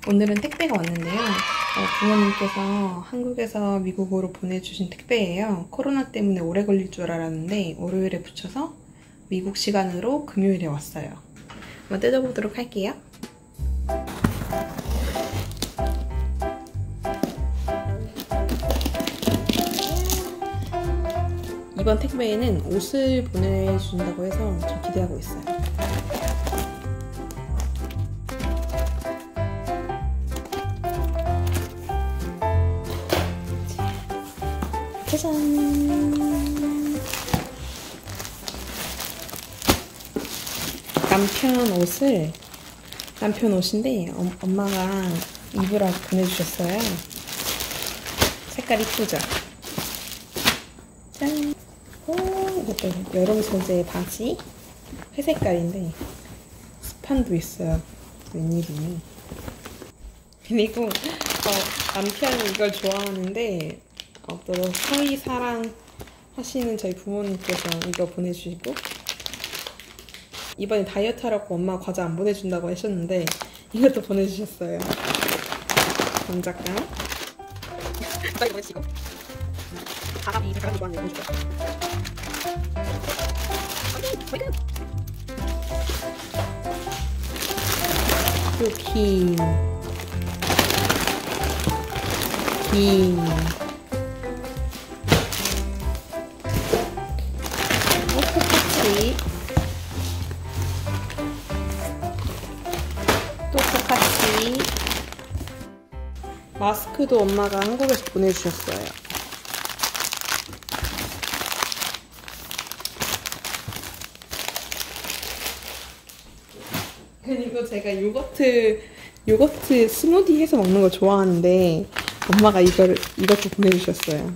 오늘은 택배가 왔는데요. 부모님께서 한국에서 미국으로 보내주신 택배예요. 코로나 때문에 오래 걸릴 줄 알았는데 월요일에 붙여서 미국 시간으로 금요일에 왔어요. 한번 뜯어보도록 할게요. 이번 택배에는 옷을 보내준다고 해서 좀 기대하고 있어요. 짜잔! 남편 옷인데 엄마가 입으라고 보내주셨어요. 색깔 이쁘죠? 짠! 오, 이것도 여름 소재 바지 회색깔인데 스판도 있어요. 웬일이니? 그리고 남편이 이걸 좋아하는데 또 서희 사랑 하시는 저희 부모님께서 이거 보내주시고, 이번에 다이어트 하라고 엄마 과자 안 보내준다고 하셨는데 이것도 보내주셨어요. 장작감. 나 이거 보내주시고 가갑이 좋아하는 거 보여줄게요. 그리고 김 또 똑같이 마스크도 엄마가 한국에서 보내주셨어요. 그리고 제가 요거트 스무디 해서 먹는 거 좋아하는데 엄마가 이것도 보내주셨어요.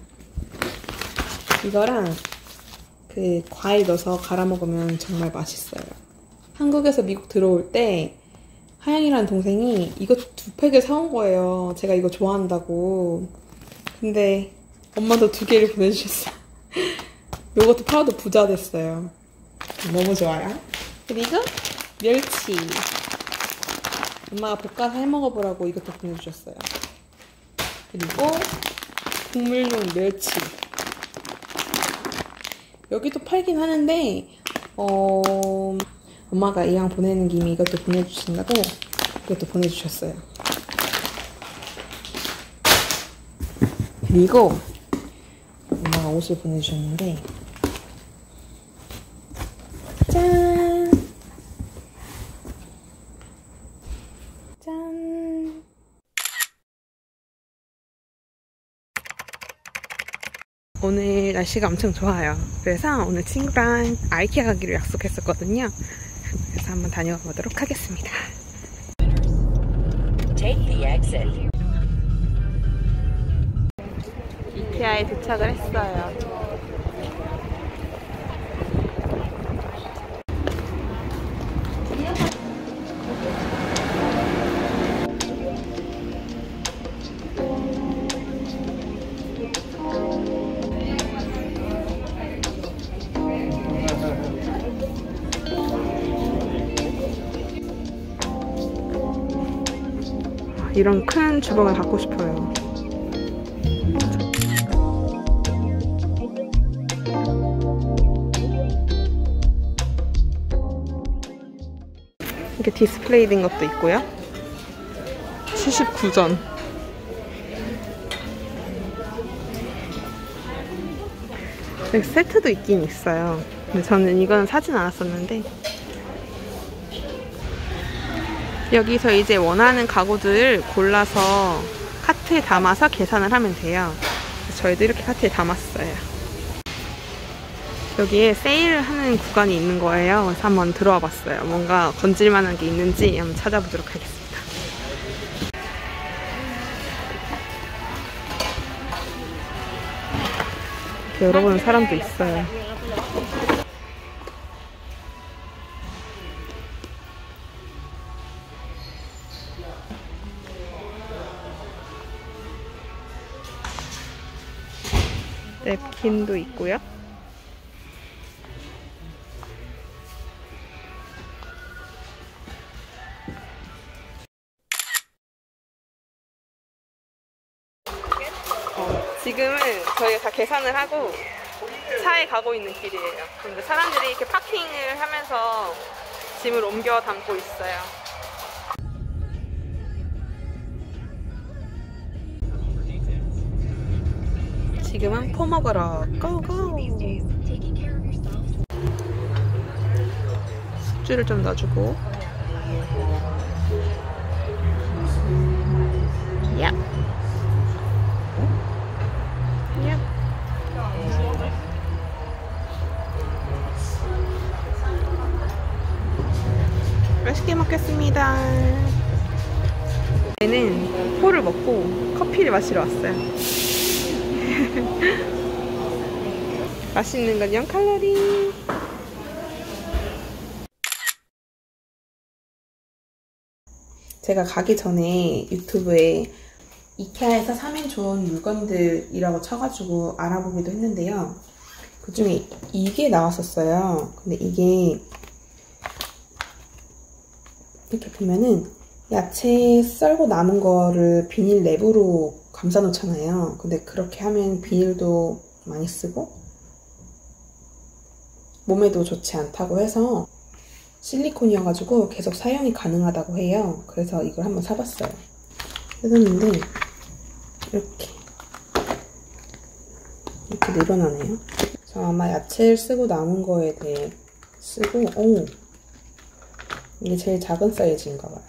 이거랑 그 과일 넣어서 갈아 먹으면 정말 맛있어요. 한국에서 미국 들어올 때 하영이라는 동생이 이거 2팩을 사온 거예요. 제가 이거 좋아한다고. 근데 엄마도 2개를 보내주셨어요. 요것도 파우더 부자 됐어요. 너무 좋아요. 그리고 멸치. 엄마가 볶아서 해먹어보라고 이것도 보내주셨어요. 그리고 국물용 멸치. 여기도 팔긴 하는데 엄마가 이왕 보내는 김에 이것도 보내주신다고 이것도 보내주셨어요. 그리고 엄마가 옷을 보내주셨는데 짠! 짠! 오늘 날씨가 엄청 좋아요. 그래서 오늘 친구랑 아이케아 가기로 약속했었거든요. 그래서 한번 다녀와 보도록 하겠습니다. 이케아에 도착을 했어요. 이런 큰 주방을 갖고 싶어요. 이렇게 디스플레이 된 것도 있고요. 79전. 여기 세트도 있긴 있어요. 근데 저는 이건 사진 않았었는데, 여기서 이제 원하는 가구들 골라서 카트에 담아서 계산을 하면 돼요. 그래서 저희도 이렇게 카트에 담았어요. 여기에 세일을 하는 구간이 있는 거예요. 그래서 한번 들어와 봤어요. 뭔가 건질만한 게 있는지 한번 찾아보도록 하겠습니다. 이렇게 열어보는 사람도 있어요. 냅킨도 있고요. 지금은 저희가 다 계산을 하고 차에 가고 있는 길이에요. 근데 사람들이 이렇게 파킹을 하면서 짐을 옮겨 담고 있어요. 지금은 포 먹으러 고고! 숙주를 좀 넣어주고 야. 맛있게 먹겠습니다. 저희는 포를 먹고 커피를 마시러 왔어요. 맛있는 건 0칼로리. 제가 가기 전에 유튜브에 이케아에서 사면 좋은 물건들이라고 쳐가지고 알아보기도 했는데요. 그 중에 이게 나왔었어요. 근데 이게 이렇게 보면은 야채 썰고 남은 거를 비닐 랩으로 감싸 놓잖아요. 근데 그렇게 하면 비닐도 많이 쓰고 몸에도 좋지 않다고 해서 실리콘이어가지고 계속 사용이 가능하다고 해요. 그래서 이걸 한번 사봤어요. 뜯었는데 이렇게 늘어나네요. 그래서 아마 야채를 쓰고 남은 거에 대해 쓰고, 오, 이게 제일 작은 사이즈인가 봐요.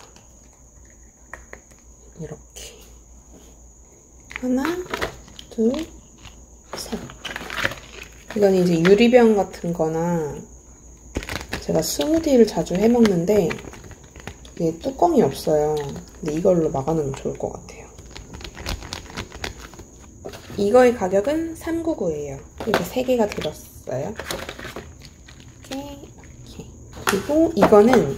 이렇게 하나, 둘, 셋. 이건 이제 유리병 같은 거나 제가 스무디를 자주 해 먹는데 이게 뚜껑이 없어요. 근데 이걸로 막아놓으면 좋을 것 같아요. 이거의 가격은 399예요. 이렇게 3개가 들었어요. 이렇게. 그리고 이거는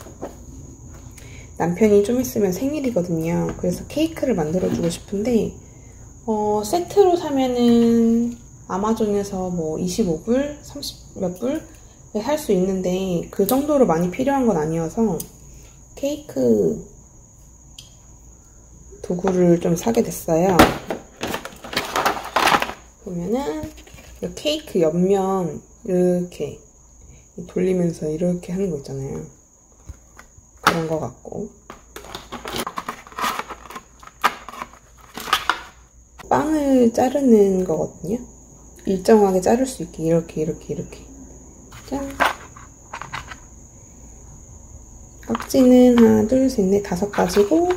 남편이 좀 있으면 생일이거든요. 그래서 케이크를 만들어주고 싶은데 세트로 사면은 아마존에서 뭐 25불, 30 몇 불 살 수 있는데 그 정도로 많이 필요한 건 아니어서 케이크 도구를 좀 사게 됐어요. 보면은 이 케이크 옆면 이렇게 돌리면서 이렇게 하는 거 있잖아요. 그런 거 같고, 빵을 자르는 거거든요. 일정하게 자를 수 있게 이렇게 짠. 깍지는 하나, 둘, 셋, 넷, 5가지고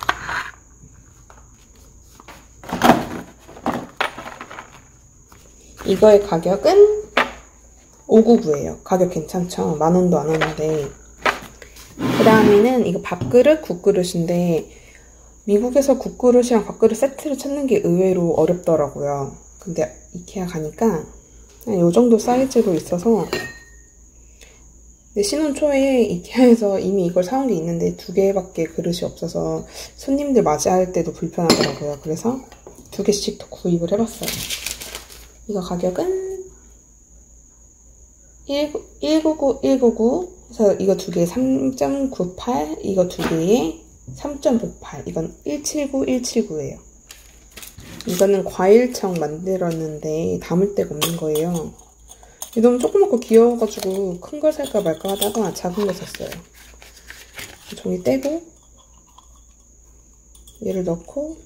이거의 가격은 599예요. 가격 괜찮죠? 10,000원도 안 하는데. 그 다음에는 이거 밥그릇, 국그릇인데 미국에서 국그릇이랑 밥그릇 세트를 찾는 게 의외로 어렵더라고요. 근데 이케아 가니까 이 정도 사이즈로 있어서, 근데 신혼 초에 이케아에서 이미 이걸 사온 게 있는데 2개밖에 그릇이 없어서 손님들 맞이할 때도 불편하더라고요. 그래서 2개씩 더 구입을 해봤어요. 이거 가격은 199. 그래서 이거 2개에 3.98, 이거 2개에 3.58. 이건 179예요. 이거는 과일청 만들었는데 담을 데가 없는 거예요. 너무 조그맣고 귀여워가지고 큰 걸 살까 말까 하다가 작은 거 샀어요. 종이 떼고 얘를 넣고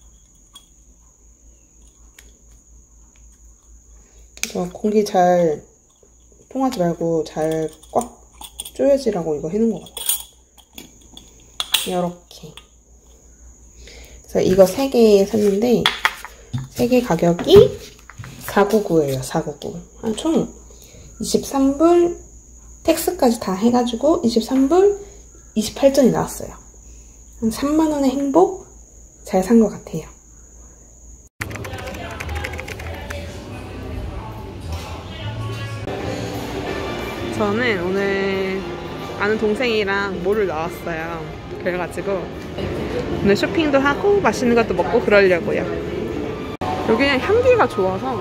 공기 잘 통하지 말고 잘 꽉 조여지라고 이거 해놓은 것 같아요. 이렇게. 그래서 이거 3개 샀는데 3개 가격이 499예요. 499. 총 23불, 텍스까지 다 해가지고 23불 28전이 나왔어요. 한 3만원의 행복 잘 산 것 같아요. 저는 오늘 아는 동생이랑 몰을 나왔어요. 그래가지고 오늘 쇼핑도 하고 맛있는 것도 먹고 그러려고요. 여기는 향기가 좋아서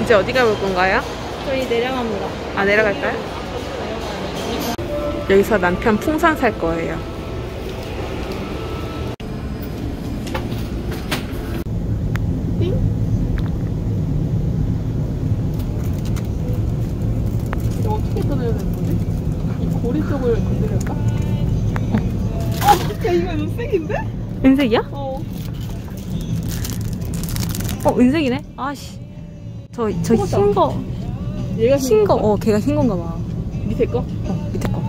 이제 어디 가볼 건가요? 저희 내려갑니다. 아, 내려갈까요? 여기서 남편 풍선 살 거예요. 띵? 이거 어떻게 끊어야 되는 거지? 이 고리 쪽을 건드릴까? 야, 이거 은색인데? 은색이야? 은색이네? 아씨. 저 흰 거. 얘가 흰 거? 걔가 흰 건가 봐. 밑에 거? 밑에 거.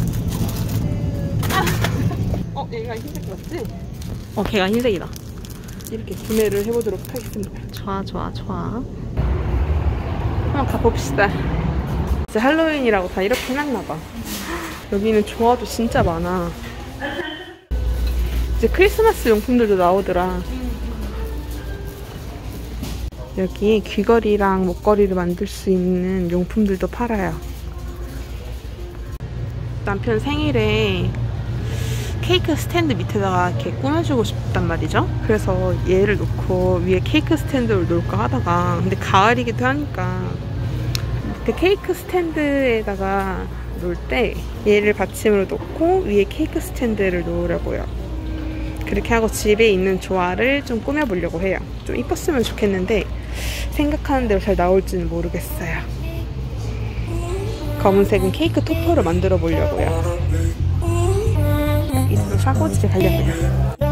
얘가 흰색 맞지? 걔가 흰색이다. 이렇게 구매를 해보도록 하겠습니다. 좋아. 한번 가봅시다. 이제 할로윈이라고 다 이렇게 해놨나봐. 여기는 조화도 진짜 많아. 이제 크리스마스 용품들도 나오더라. 여기 귀걸이랑 목걸이를 만들 수 있는 용품들도 팔아요. 남편 생일에 케이크 스탠드 밑에다가 이렇게 꾸며주고 싶단 말이죠. 그래서 얘를 놓고 위에 케이크 스탠드를 놓을까 하다가, 근데 가을이기도 하니까 그 케이크 스탠드에다가 놓을 때 얘를 받침으로 놓고 위에 케이크 스탠드를 놓으려고요. 그렇게 하고 집에 있는 조화를 좀 꾸며보려고 해요. 좀 이뻤으면 좋겠는데 생각하는 대로 잘 나올지는 모르겠어요. 검은색은 케이크 토퍼를 만들어 보려고요. 이도 사고 집에 가려고요.